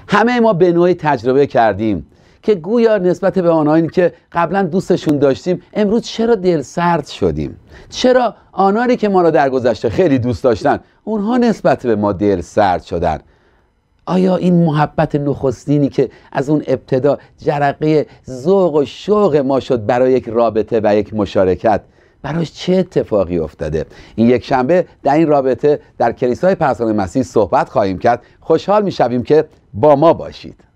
همه ما به نوعی تجربه کردیم که گویا نسبت به آنهایی که قبلا دوستشون داشتیم امروز چرا دل سرد شدیم؟ چرا آنهایی که ما را در گذشته خیلی دوست داشتن اونها نسبت به ما دل سرد شدن؟ آیا این محبت نخستینی که از اون ابتدا جرقه ذوق و شوق ما شد برای یک رابطه و یک مشارکت، براش چه اتفاقی افتاده؟ این یک شنبه در این رابطه در کلیسای پرستاران مسیح صحبت خواهیم کرد. خوشحال می‌شویم که با ما باشید.